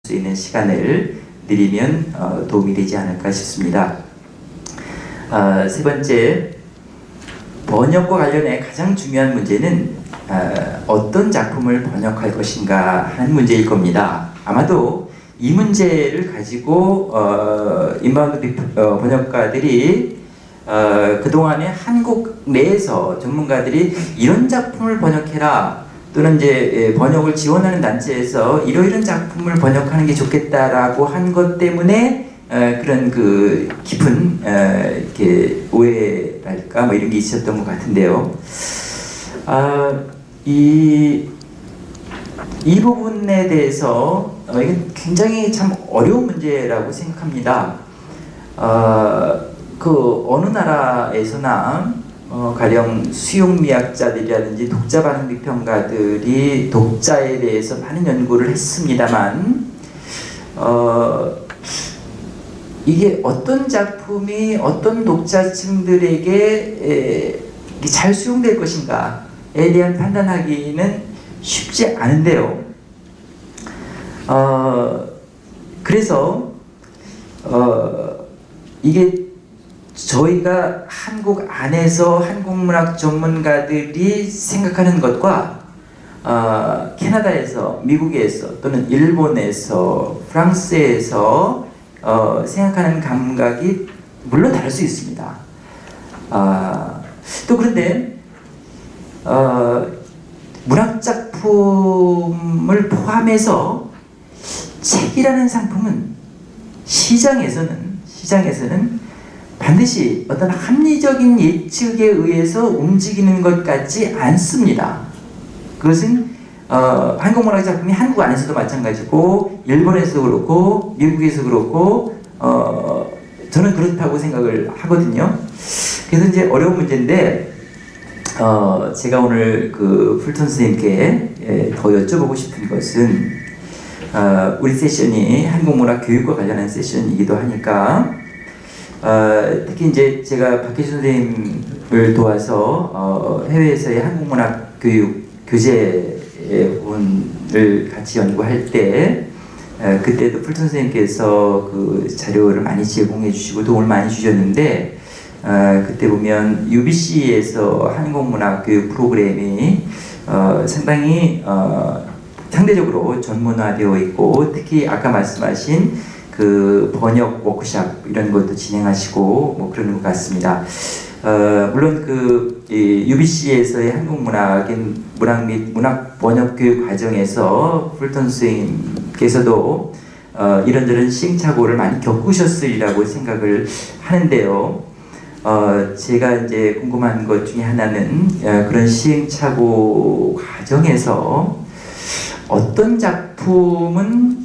수 있는 시간을 드리면 도움이 되지 않을까 싶습니다. 세 번째, 번역과 관련해 가장 중요한 문제는 어떤 작품을 번역할 것인가 하는 문제일 겁니다. 아마도 이 문제를 가지고 인바운드 번역가들이 그동안에 한국 내에서 전문가들이 이런 작품을 번역해라, 또는 이제 번역을 지원하는 단체에서 이러이런 작품을 번역하는 게 좋겠다라고 한 것 때문에 그런 그 깊은 이렇게 오해랄까 뭐 이런 게 있었던 것 같은데요. 이 부분에 대해서 이건 굉장히 참 어려운 문제라고 생각합니다. 그 어느 나라에서나 가령 수용미학자들이라든지 독자 반응 비평가들이 독자에 대해서 많은 연구를 했습니다만 이게 어떤 작품이 어떤 독자층들에게 잘 수용될 것인가에 대한 판단하기는 쉽지 않은데요. 그래서 이게 저희가 한국 안에서 한국문학 전문가들이 생각하는 것과 캐나다에서, 미국에서, 또는 일본에서, 프랑스에서 생각하는 감각이 물론 다를 수 있습니다. 또 그런데 문학작품을 포함해서 책이라는 상품은 시장에서는 반드시 어떤 합리적인 예측에 의해서 움직이는 것 같지 않습니다. 그것은 한국 문학 작품이 한국 안에서도 마찬가지고 일본에서도 그렇고 미국에서 그렇고 저는 그렇다고 생각을 하거든요. 그래서 이제 어려운 문제인데 제가 오늘 그 풀턴 선생님께 더 여쭤보고 싶은 것은 우리 세션이 한국 문학 교육과 관련한 세션이기도 하니까 특히 이제 제가 박혜준 선생님을 도와서 해외에서의 한국문학 교육 교재본을 같이 연구할 때 그때도 풀턴 선생님께서 그 자료를 많이 제공해 주시고 도움을 많이 주셨는데 그때 보면 UBC에서 한국문학 교육 프로그램이 상당히 상대적으로 전문화되어 있고, 특히 아까 말씀하신 그 번역 워크샵 이런 것도 진행하시고 뭐 그러는 것 같습니다. 물론 그 UBC에서의 한국 문학 및 문학 번역 교육 과정에서 풀턴 선생님께서도 이런저런 시행착오를 많이 겪으셨으리라고 생각을 하는데요. 제가 이제 궁금한 것 중에 하나는 그런 시행착오 과정에서 어떤 작품은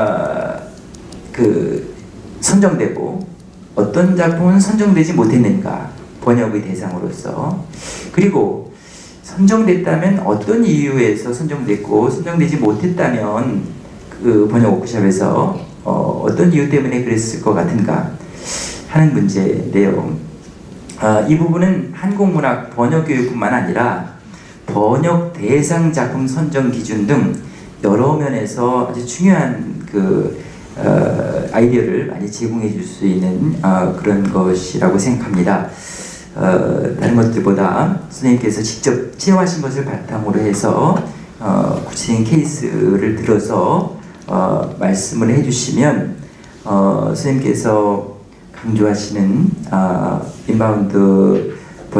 선정되고 어떤 작품은 선정되지 못했는가, 번역의 대상으로서. 그리고 선정됐다면 어떤 이유에서 선정됐고, 선정되지 못했다면 그 번역 워크숍에서 어떤 이유 때문에 그랬을 것 같은가 하는 문제인데요. 이 부분은 한국문학 번역 교육뿐만 아니라 번역 대상 작품 선정 기준 등 여러 면에서 아주 중요한 아이디어를 많이 제공해 줄 수 있는 그런 것이라고 생각합니다. 다른 것들보다 선생님께서 직접 체험하신 것을 바탕으로 해서 구체적인 케이스를 들어서 말씀을 해주시면 선생님께서 강조하시는 인바운드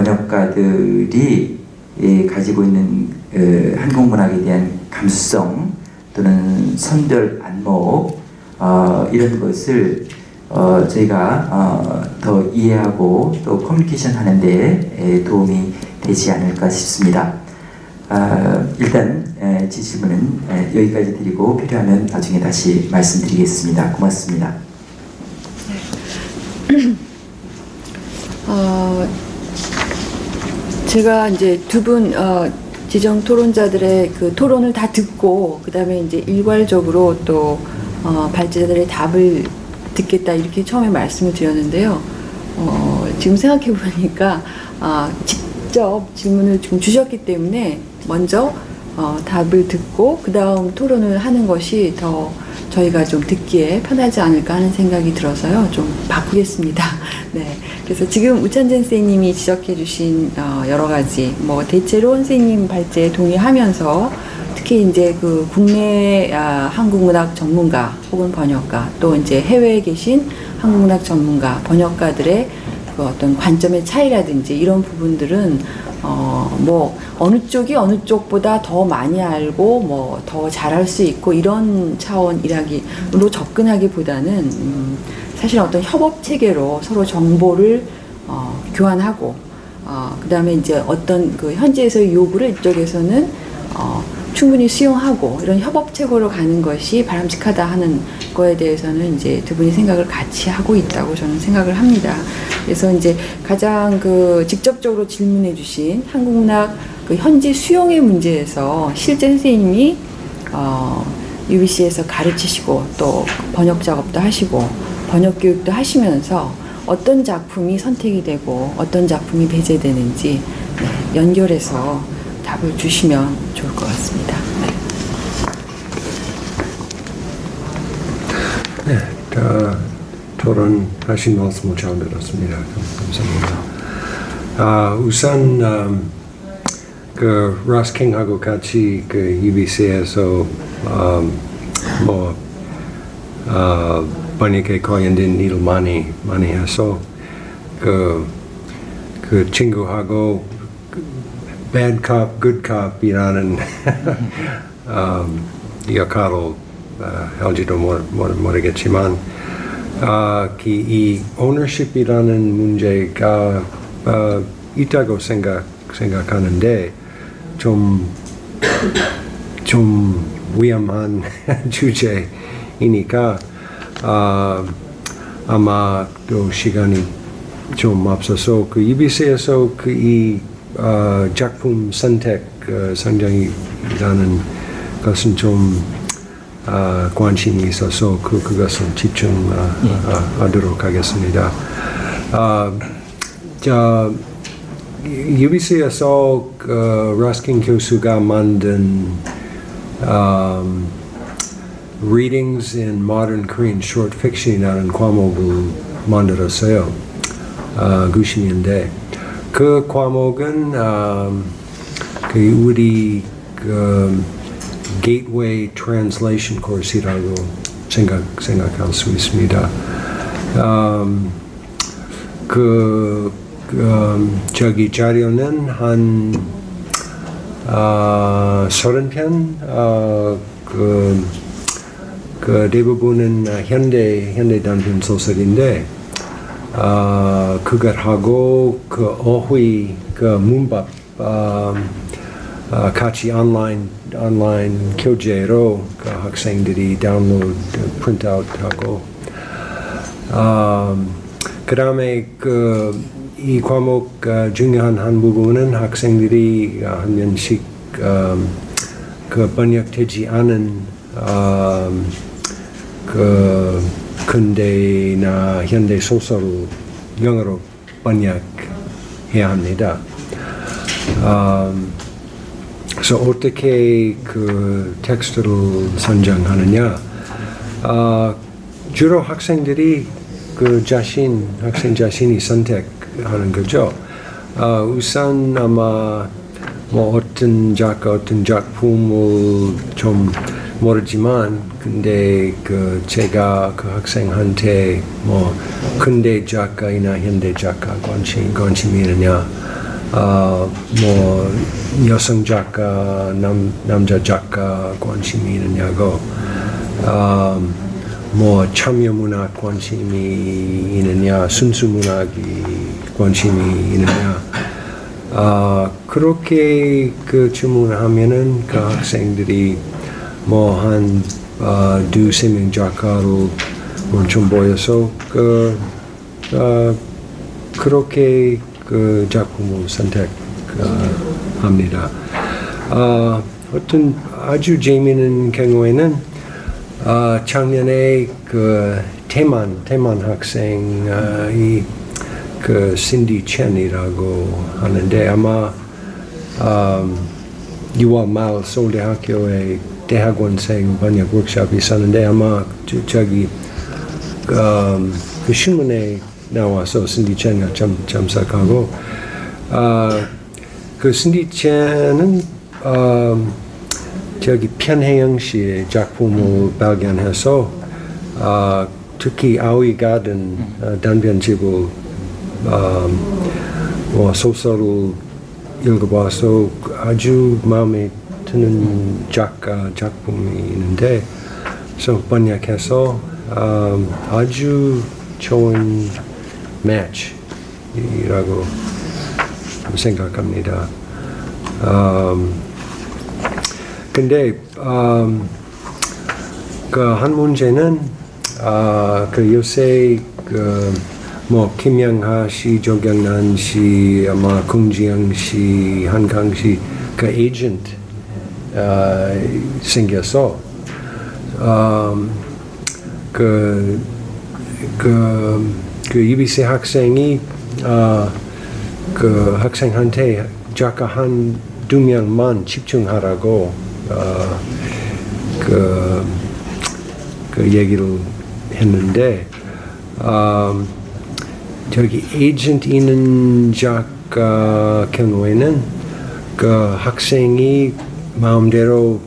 번역가들이 가지고 있는 한국문학에 대한 감수성 또는 선별 안목 이런 것을 저희가 더 이해하고 또 커뮤니케이션 하는 데 도움이 되지 않을까 싶습니다. 일단 제 질문은 여기까지 드리고 필요하면 나중에 다시 말씀드리겠습니다. 고맙습니다. 제가 이제 두 분 지정 토론자들의 그 토론을 다 듣고 그 다음에 이제 일괄적으로 또 발제자들의 답을 듣겠다 이렇게 처음에 말씀을 드렸는데요. 지금 생각해 보니까 직접 질문을 좀 주셨기 때문에 먼저 답을 듣고 그 다음 토론을 하는 것이 더 저희가 좀 듣기에 편하지 않을까 하는 생각이 들어서요. 좀 바꾸겠습니다. 네. 그래서 지금 우찬재 선생님이 지적해 주신 여러 가지 뭐 대체로 선생님 발제에 동의하면서 특히 이제 그 국내 한국문학 전문가 혹은 번역가 또 이제 해외에 계신 한국문학 전문가 번역가들의 그 어떤 관점의 차이라든지 이런 부분들은 뭐 어느 쪽이 어느 쪽보다 더 많이 알고 뭐 더 잘할 수 있고 이런 차원이라기로 접근하기보다는 사실 어떤 협업 체계로 서로 정보를 교환하고 그다음에 이제 어떤 그 현지에서의 요구를 이쪽에서는 충분히 수용하고 이런 협업 체계로 가는 것이 바람직하다 하는 거에 대해서는 이제 두 분이 생각을 같이 하고 있다고 저는 생각을 합니다. 그래서 이제 가장 그 직접적으로 질문해 주신 한국문학 그 현지 수용의 문제에서 실제 선생님이 UBC에서 가르치시고 또 번역 작업도 하시고 번역 교육도 하시면서 어떤 작품이 선택이 되고 어떤 작품이 배제되는지 연결해서 답을 주시면 좋을 것 같습니다. 네, 토론하신 말씀을 잘 들었습니다. 감사합니다. 우선 그 라스킹하고 같이 그 UBC에서 번역에 관련된 일을 많이 해서 그 친구하고 bad cop, good cop이라는 역할을 할지도 모르겠지만 이 ownership이라는 문제가 있다고 생각하는데 좀 위험한 주제이니까 아마 또 시간이 좀 앞서서 그 UBC에서 이 작품 선택 상장이라는 것은 좀 관심이 있어서 그것을 집중하도록 하겠습니다. UBC에서 라스킨 교수가 만든 Readings in Modern Korean Short Fiction이라는 과목을 만들었어요. 90년대. 그 과목은 우리 Gateway Translation 코र्스라고 생각할 수 있습니다. 저기 자료는 한 30편 그 대부분은 현대 단편 소설인데 그것하고 그 어휘 그 문법 같이 온라인 교재로 그 학생들이 다운로드 프린트아웃하고 그다음에 이 과목 중요한 한 부분은 학생들이 한 명씩 그 번역되지 않은 그 근대나 현대 소설을 영어로 번역해야 합니다. 그래서 어떻게 그 텍스트를 선정하느냐? 주로 학생들이 학생 자신이 선택하는 거죠. 우선 아마 어떤 작가, 어떤 작품을 좀 모르지만, 근데 제가 그 학생한테 근대 작가이나 현대 작가 관심이 있느냐, 여성 작가, 남자 작가 관심이 있느냐고, 참여 문학 관심이 있느냐, 순수 문학이 관심이 있느냐, 그렇게 질문하면은 그 학생들이 한 두세 명 작가를 좀 보여서 그렇게 작품을 선택합니다. 어떤 아주 재미있는 경우에는 작년에 대만 학생이 신디 첸이라고 하는데 아마 6월 말 서울대학교에 대학원생 번역 워크숍이 있었는데 아마 저기 그 신문에 나와서 신디 첸가 참석하고 그 신디 첸은 저기 편혜영 씨의 작품을 발견해서 특히 아위 가든 단편집을 소설을 읽어봐서 아주 마음에 드는 작품이 있는데 그래서 번역해서 아주 좋은 매치라고 생각합니다. 근데 그 한 문제는 그 요새 김영하 씨, 조경란 씨, 아마 공지영 씨, 한강 씨 그 에이전트 생겨서 그 EBC 학생이 그 학생한테 작가 한두 명만 집중하라고 그 얘기를 했는데 저기 에이전트 있는 작가 경우에는 그 학생이 마음대로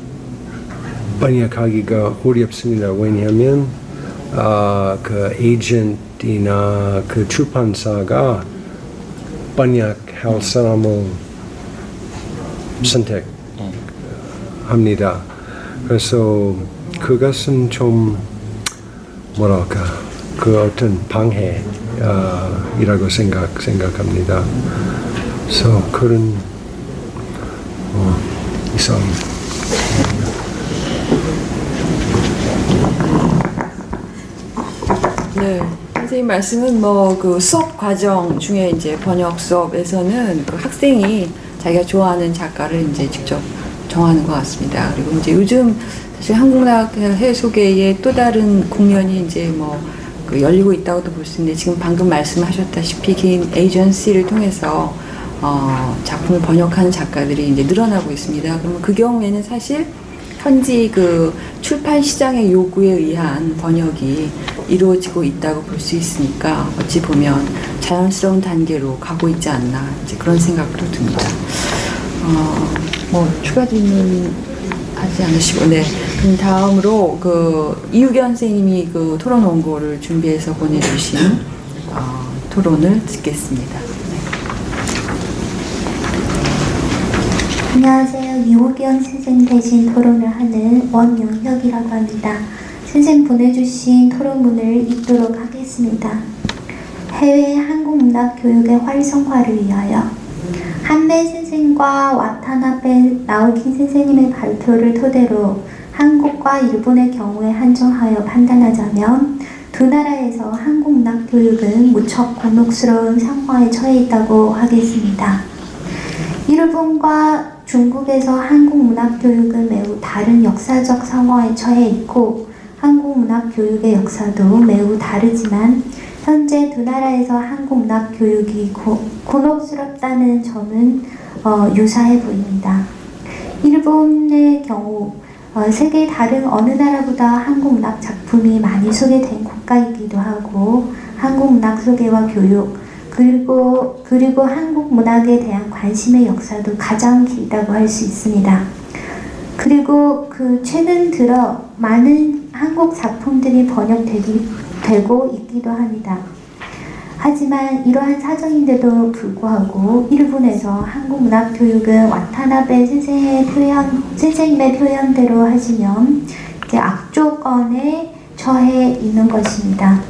번역하기가 어렵습니다. 왜냐하면 그 에이전트나 그 출판사가 번역할 사람을 선택합니다. 그래서 그것은 좀 뭐랄까 그 어떤 방해이라고 생각합니다. 그래서 그런 이상입니다. 네, 선생님 말씀은 그 수업 과정 중에 이제 번역 수업에서는 그 학생이 자기가 좋아하는 작가를 이제 직접 정하는 것 같습니다. 그리고 이제 요즘 사실 한국문학 해소계의 또 다른 국면이 이제 그 열리고 있다고도 볼 수 있는데 지금 방금 말씀하셨다시피 긴 에이전시를 통해서 작품을 번역하는 작가들이 이제 늘어나고 있습니다. 그러면 그 경우에는 사실 현지 그 출판 시장의 요구에 의한 번역이 이루어지고 있다고 볼 수 있으니까 어찌 보면 자연스러운 단계로 가고 있지 않나 이제 그런 생각도 듭니다. 추가 질문 하지 않으시고, 네. 그럼 다음으로 이유견 선생님이 토론 원고를 준비해서 보내주신 토론을 듣겠습니다. 안녕하세요. 이호경 선생 대신 토론을 하는 원영혁이라고 합니다. 선생 보내주신 토론문을 읽도록 하겠습니다. 해외 한국문학 교육의 활성화를 위하여 한배 선생과 와타나베 나오키 선생님의 발표를 토대로 한국과 일본의 경우에 한정하여 판단하자면 두 나라에서 한국문학 교육은 무척 곤혹스러운 상황에 처해 있다고 하겠습니다. 일본과 중국에서 한국문학 교육은 매우 다른 역사적 상황에 처해 있고 한국문학 교육의 역사도 매우 다르지만 현재 두 나라에서 한국문학 교육이 곤혹스럽다는 점은 유사해 보입니다. 일본의 경우 세계 다른 어느 나라보다 한국문학 작품이 많이 소개된 국가이기도 하고 한국문학 소개와 교육 그리고 한국 문학에 대한 관심의 역사도 가장 길다고 할 수 있습니다. 그리고 최근 들어 많은 한국 작품들이 번역되고 있기도 합니다. 하지만 이러한 사정인데도 불구하고 일본에서 한국문학 교육은 와타나베 선생님의 표현대로 하시면 이제 악조건에 처해 있는 것입니다.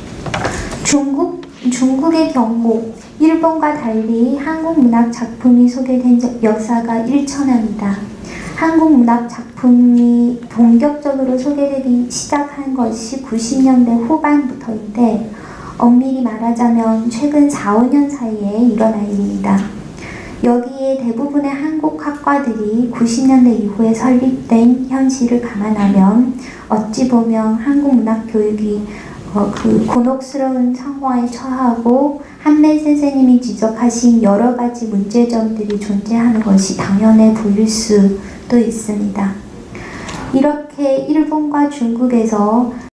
중국의 경우 일본과 달리 한국문학 작품이 소개된 역사가 일천합니다. 한국문학 작품이 본격적으로 소개되기 시작한 것이 90년대 후반부터인데 엄밀히 말하자면 최근 4, 5년 사이에 일어난 일입니다. 여기에 대부분의 한국 학과들이 90년대 이후에 설립된 현실을 감안하면 어찌 보면 한국문학 교육이 곤혹스러운 상황에 처하고 한배 선생님이 지적하신 여러 가지 문제점들이 존재하는 것이 당연해 보일 수도 있습니다. 이렇게 일본과 중국에서